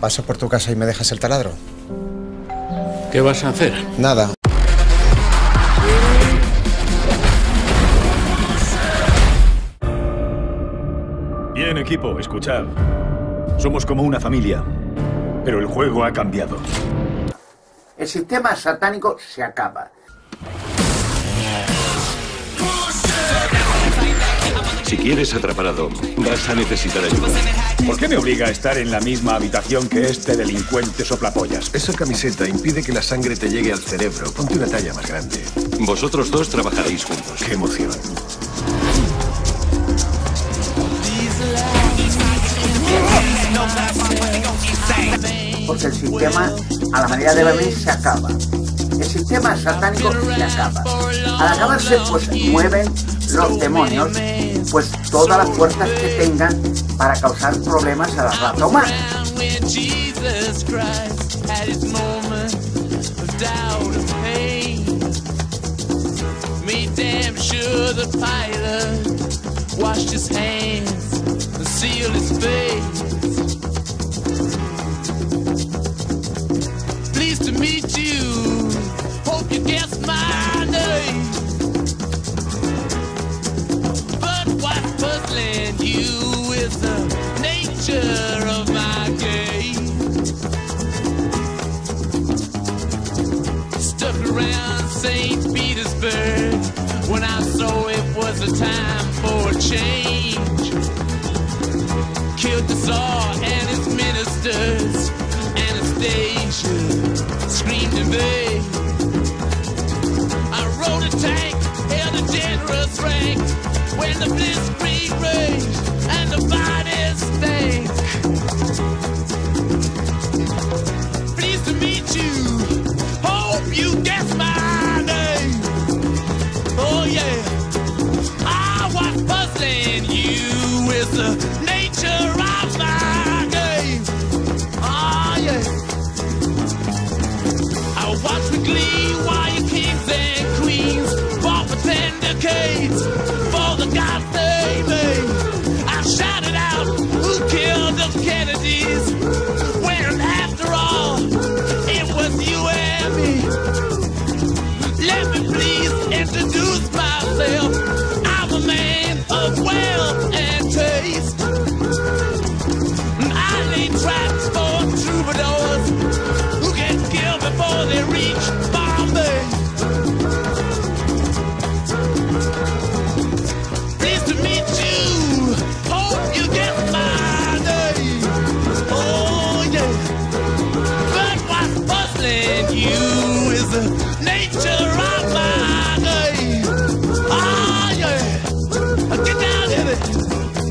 Paso por tu casa y me dejas el taladro. ¿Qué vas a hacer? Nada. Bien, equipo, escuchad. Somos como una familia, pero el juego ha cambiado. El sistema satánico se acaba. Si quieres atrapar a Dom, vas a necesitar ayuda. ¿Por qué me obliga a estar en la misma habitación que este delincuente soplapollas? Esa camiseta impide que la sangre te llegue al cerebro. Ponte una talla más grande. Vosotros dos trabajaréis juntos. ¡Qué emoción! Porque el sistema, a la manera de beber, se acaba. El sistema satánico se acaba. Al acabarse, pues mueven los demonios, pues todas las fuerzas que tengan para causar problemas a la raza humana. Pleased to meet you. Hope you guessed my name. But what's puzzling you is the nature of my game. Stuck around St. Petersburg when I saw it was a time for a change. Killed the Tsar and his ministers. Anastasia screamed in vain. I rode a tank, held a generous rank when the blitzkrieg raged and the bodies stank. Pleased to meet you. Hope you guess my name. Oh yeah. Ah, what's puzzling you is the nature of my game. Ah yeah. I watch with glee while your kings and queens fought for 10 decades for the gods they made. I shouted out, who killed the Kennedys? When after all, it was you and me. Let me please introduce myself. I'm a man of wealth and taste. I lay traps for troubadours who get killed before they reach Bombay. Pleased to meet you. Hope you get my name. Oh yeah. But what's puzzling you is the nature of my game. Ah yeah. Get down in it.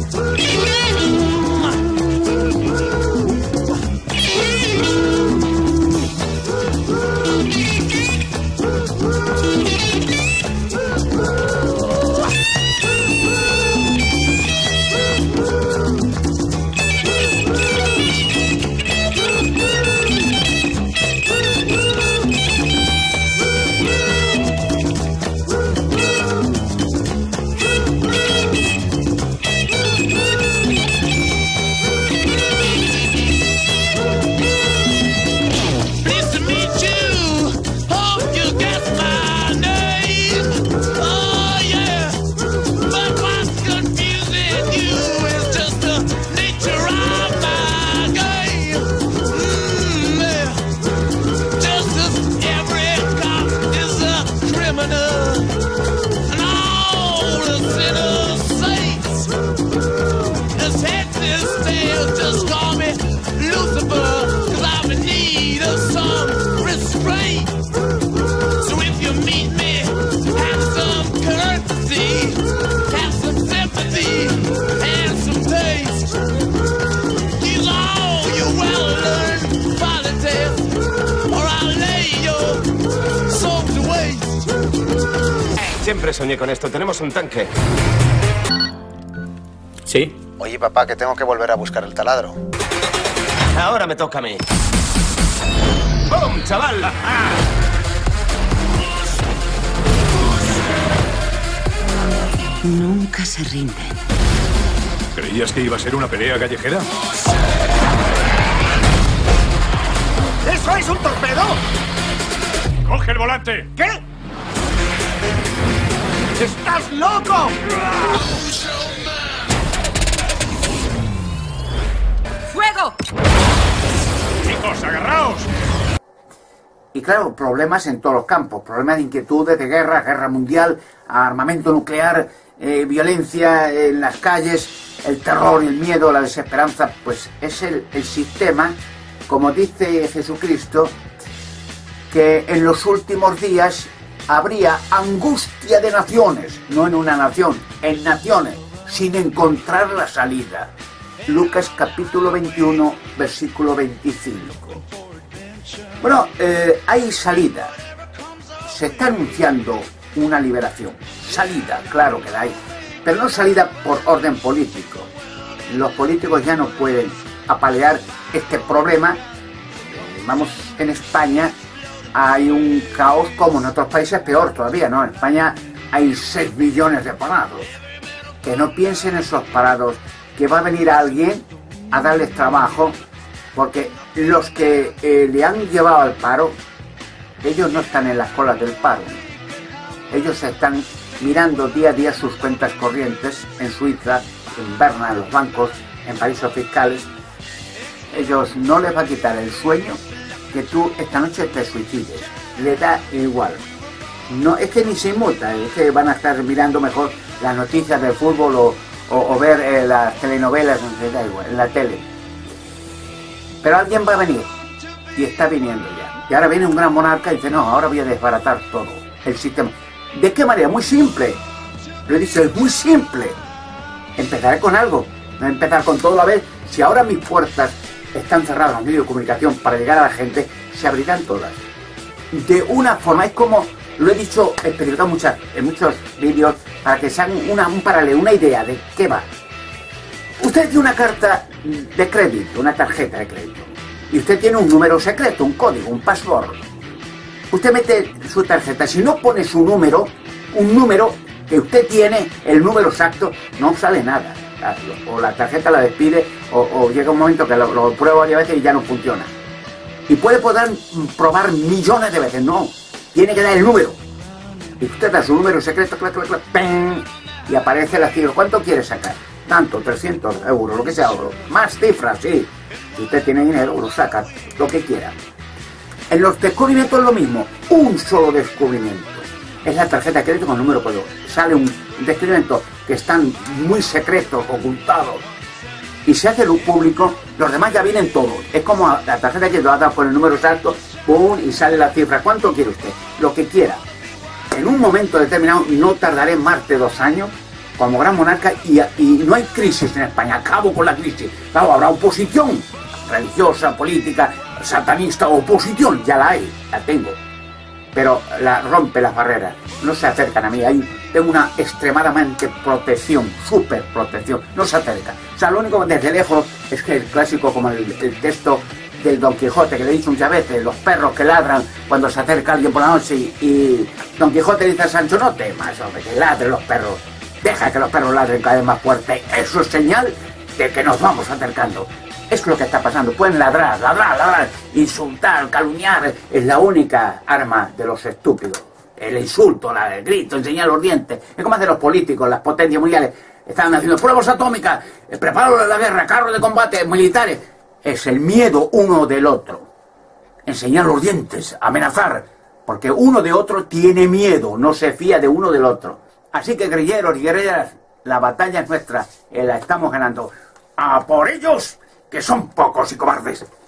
Pleased to meet you. Hope you guess my name. Oh yeah. But what's confusing you is just the nature of my game. Yeah. Just as every cop is a criminal, and all the sinners saints. This head, this tail, just call me Lucifer, 'cause I'm in need of some restraint. So if you meet me, have some courtesy, have some sympathy, and some taste. Use all your well-learned politics, or I'll lay your soul to waste. Siempre soñé con esto. Tenemos un tanque. ¿Sí? Oye, papá, que tengo que volver a buscar el taladro. Ahora me toca a mí. ¡Bum, chaval! Nunca se rinden. ¿Creías que iba a ser una pelea callejera? ¿Es un torpedo? ¡Coge el volante! ¿Qué? ¡Estás loco! ¡Fuego! ¡Chicos, agarraos! Y claro, problemas en todos los campos, problemas de inquietudes, de guerra, guerra mundial, armamento nuclear, violencia en las calles, el terror, el miedo, la desesperanza. Pues es el sistema, como dice Jesucristo, que en los últimos días habría angustia de naciones, no en una nación, en naciones, sin encontrar la salida. Lucas capítulo 21, versículo 25. Bueno, hay salida. Se está anunciando una liberación. Salida, claro que la hay. Pero no salida por orden político. Los políticos ya no pueden apalear este problema. Vamos, en España hay un caos, como en otros países peor todavía, ¿no? En España hay 6 millones de parados. Que no piensen esos parados que va a venir alguien a darles trabajo, porque los que le han llevado al paro, ellos no están en las colas del paro. Ellos están mirando día a día sus cuentas corrientes en Suiza, en Berna, en los bancos, en paraísos fiscales. Ellos no les va a quitar el sueño que tú esta noche te suicides. Le da igual. No, es que ni se inmuta, es que van a estar mirando mejor las noticias del fútbol o ver las telenovelas, no sé, da igual, en la tele. Pero alguien va a venir, y está viniendo ya. Y ahora viene un gran monarca y dice, no, ahora voy a desbaratar todo el sistema. ¿De qué manera? Muy simple. Lo he dicho, es muy simple. Empezaré con algo, no empezar con todo a la vez. Si ahora mis puertas están cerradas, los medios de comunicación, para llegar a la gente, se abrirán todas. De una forma, es como, lo he dicho, he explicado en muchos vídeos, para que se hagan un paralelo, una idea de qué va. Usted tiene una carta de crédito, una tarjeta de crédito, y usted tiene un número secreto, un código, un password. Usted mete su tarjeta, si no pone su número, un número que usted tiene, el número exacto, no sale nada. O la tarjeta la despide, o llega un momento que lo prueba varias veces y ya no funciona. Y puede poder probar millones de veces, no, tiene que dar el número. Y usted da su número secreto, clac, clac, clac, ¡ping! Y aparece la cifra. ¿Cuánto quiere sacar? Tanto, 300 euros, lo que sea, más cifras, sí. Si usted tiene dinero, lo saca, lo que quiera. En los descubrimientos es lo mismo, un solo descubrimiento. Es la tarjeta de crédito con el número código. Sale un descubrimiento que están muy secretos, ocultados, y se hace luz público, los demás ya vienen todos. Es como la tarjeta que lo ha dado por el número exacto, ¡pum! Y sale la cifra. ¿Cuánto quiere usted? Lo que quiera. En un momento determinado, no tardaré más de 2 años, como gran monarca, y no hay crisis en España. Acabo con la crisis. Claro, habrá oposición religiosa, política, satanista, oposición, ya la hay, la tengo. Pero rompe las barreras, no se acercan a mí. Tengo una extremadamente protección, súper protección, no se acercan. O sea, lo único desde lejos es que el clásico, como el texto del Don Quijote, que le he dicho muchas veces, los perros que ladran cuando se acerca alguien por la noche, y Don Quijote dice a Sancho, no temas, hombre, que ladren los perros, deja que los perros ladren cada vez más fuerte, eso es señal de que nos vamos acercando. Es lo que está pasando, pueden ladrar, insultar, calumniar, es la única arma de los estúpidos. El insulto, el grito, enseñar los dientes, es como hacen los políticos, las potencias mundiales, están haciendo pruebas atómicas, preparados la guerra, carros de combate, militares. Es el miedo uno del otro, enseñar los dientes, amenazar, porque uno de otro tiene miedo, no se fía de uno del otro. Así que, guerrilleros y guerreras, la batalla es nuestra, la estamos ganando. ¡A por ellos, que son pocos y cobardes!